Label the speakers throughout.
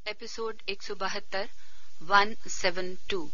Speaker 1: Episode 172 172।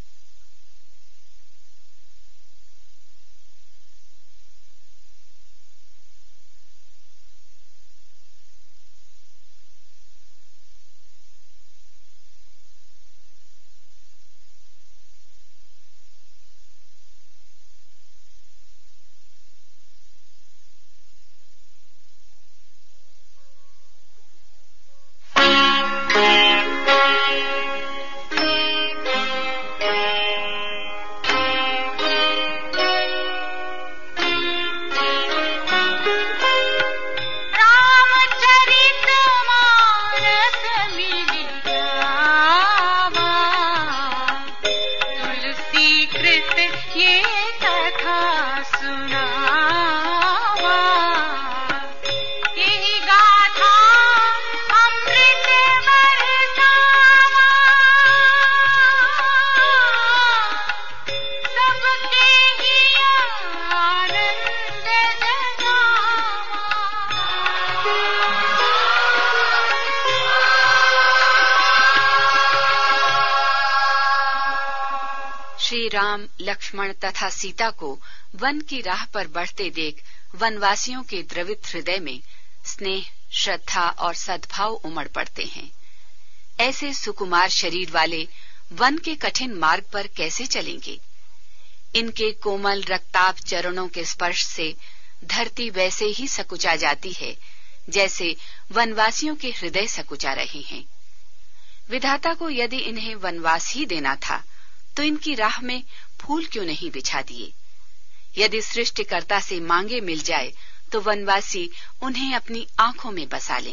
Speaker 1: Shri Ram, Lakshman तथा सीता को one की राह पर बढ़ते देख वनवासियों के द्रवित हृदय में स्नेह, श्रद्धा और सद्भाव उमड़ पड़ते हैं। ऐसे सुकुमार शरीर वाले वन के कठिन मार्ग पर कैसे चलेंगे? इनके कोमल रक्ताभ चरणों के स्पर्श से धरती वैसे ही सकुचा जाती है जैसे वनवासियों के हृदय सकुचा रहे हैं। विधाता को यदि इन्हें वनवास ही देना था तो इनकी राह में फूल क्यों नहीं बिछा दिए? यदि सृष्टिकर्ता से मांगे मिल जाए तो वनवासी उन्हें अपनी आंखों में बसा लें।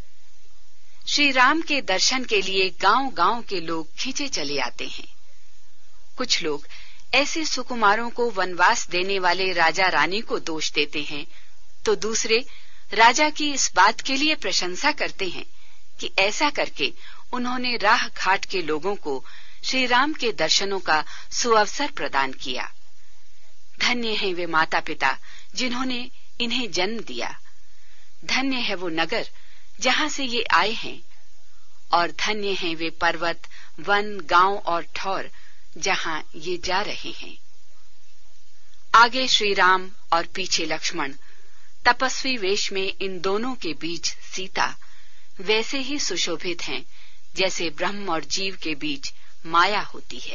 Speaker 1: श्री राम के दर्शन के लिए गांव-गांव के लोग खींचे चले आते हैं। कुछ लोग ऐसे सुकुमारों को वनवास देने वाले राजा रानी को दोष देते हैं, तो दूसरे राजा की इस बात के लिए प्रशंसा करते हैं कि ऐसा करके उन्होंने राह घाट के लोगों को श्री राम के दर्शनों का सुअवसर प्रदान किया। धन्य हैं वे माता पिता जिन्होंने इन्हें जन्म दिया। धन्य है वो नगर जहां से ये आए हैं, और धन्य हैं वे पर्वत, वन, गांव और ठौर जहां ये जा रहे हैं। आगे श्री राम और पीछे लक्ष्मण, तपस्वी वेश में इन दोनों के बीच सीता वैसे ही सुशोभित हैं जैसे ब्रह्म और जीव के बीच माया होती है।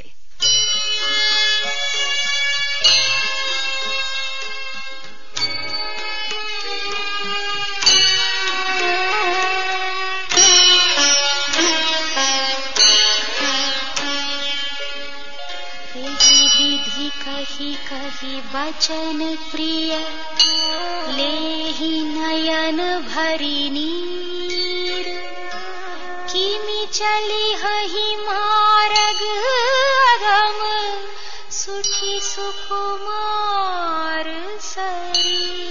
Speaker 2: विधि कही कही वचन प्रिय, लेहि नयन भरी नीर। किमि चली हहि मार्ग अगम, सुखी सुकुमार शरीर।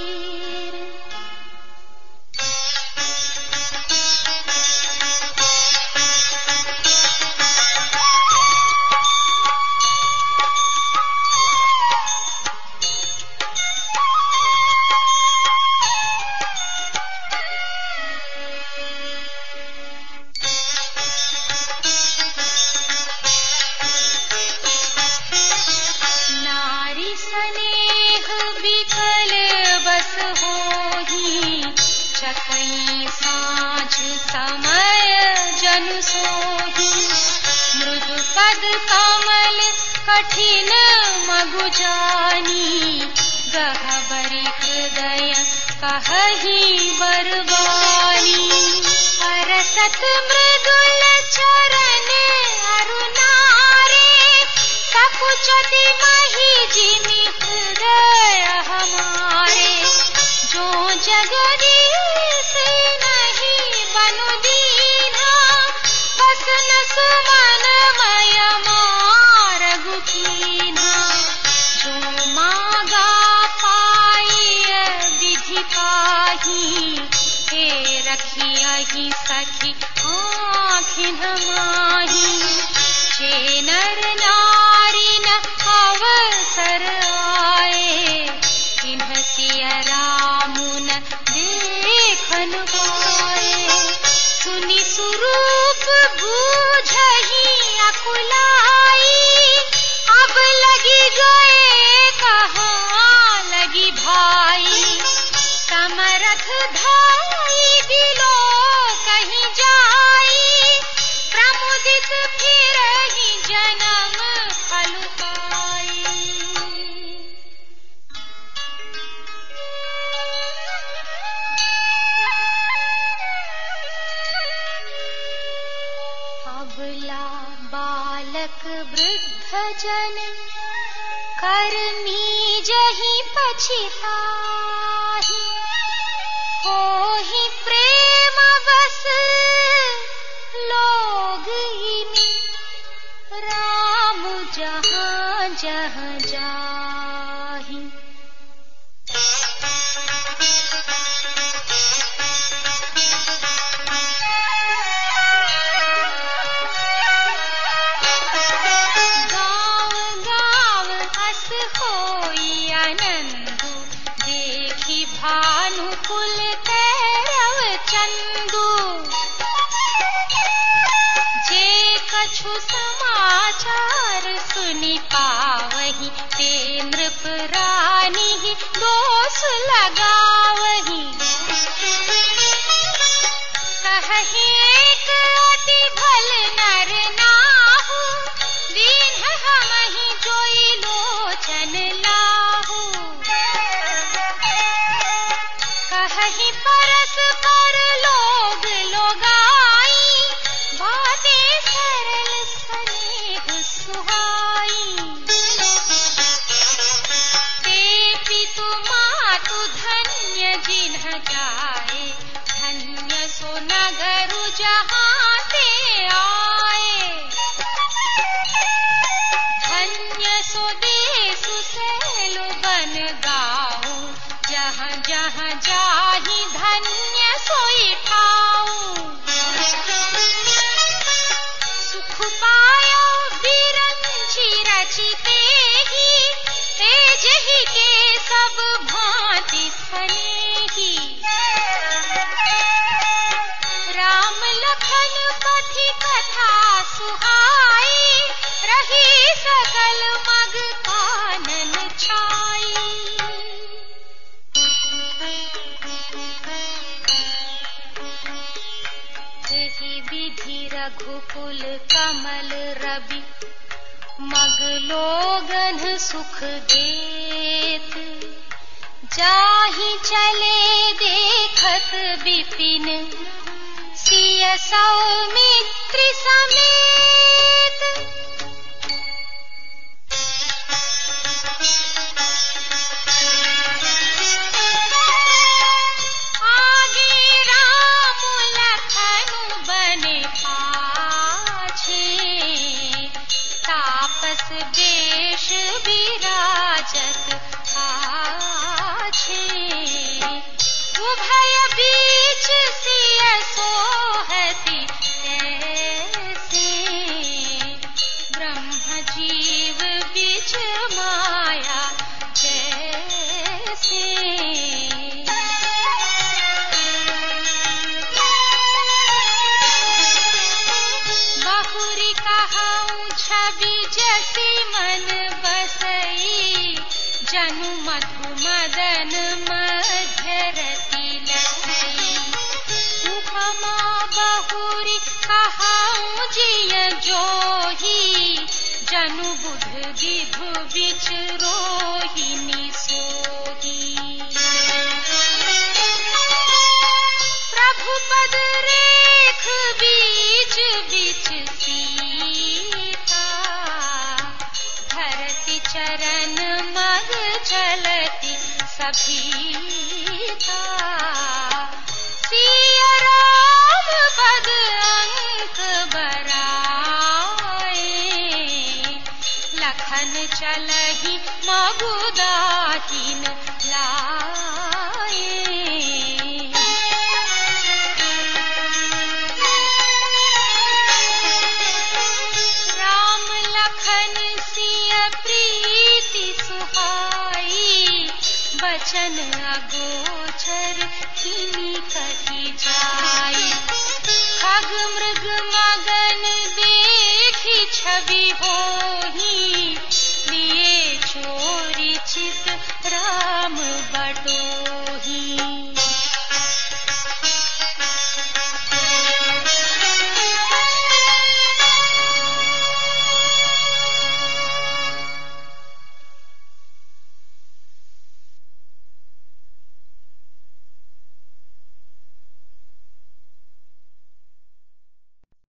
Speaker 2: चकई साँझ समय जन सोही, मृदु पद कमल कठिन मगु जानी। गहबरी हृदय कहहि बरबानी, परसत मृदुल चरण अरुणारे। सकुचति मही जिमि हृदय हमारे, जो जगदीश नहीं बनु दीना। बसन सुमन मय मारगु कीन्हा, जो मागा पाई विधि पाही। हे रखियहि सखी आँखिन माही, जे नर नारी न अवसर आए। इन्ह सिय रामुन देखन पाए, सुनि सुरू दुबला बालक वृद्ध जन करनी जही पछिताहि होहि प्रेम बस लोग इनि राम जहाँ जहाँ जाहि। भानुकुल तैरव चंदू जे कछु समाचार सुनि पावहि ते नृप रानी दोष लगावहि। कहहि एक अति भल नर नाहु दीन हमहि जोई लोचन लाहु। कहीं परस पर लोग लोगाई बातें सरल स्नेह सुहाई। ते पितु मातु धन्य जिन्ह जाए धन्य सो नगरु जहाँ ते आए। धन्य सो देशु सैलु बन गाऊं जहाँ जहाँ जाहि धन्य सोई ठाऊं। सुख पायो बिरंची रचिते ही तेज ही के सब भांति स्नेही। राम लखन पथि कथा सुहाई रही सकल मग कानन छाई। यही विधि रघुकुल कमल रवि मग लोगन सुख देत। जाहि चले देखत विपिन सिय सौमित्र समेत। तापस वेश विराजत आछे उभय बीच सिय सोहति ऐसे। ब्रह्म जीव बीच माया जैसे। बहुरी कहाऊं छवि जैसी मन बसई जनु मधु मदन मध्य रति लसई। उपमा बहुरी कहाऊं जिय जोही जनु बुध विधु बिच रोहिणी सोही। प्रभु पद रेख बीच बीच सीता धरती चरण मग चलती सभीता। सिय राम पद अंक बराए लखन चलहि मगुदाहीन लाए। राम लखन सिय प्रीति सुहाई बचन अगोचर किनी कही जाई। खग मृग मगन देखी छवि होही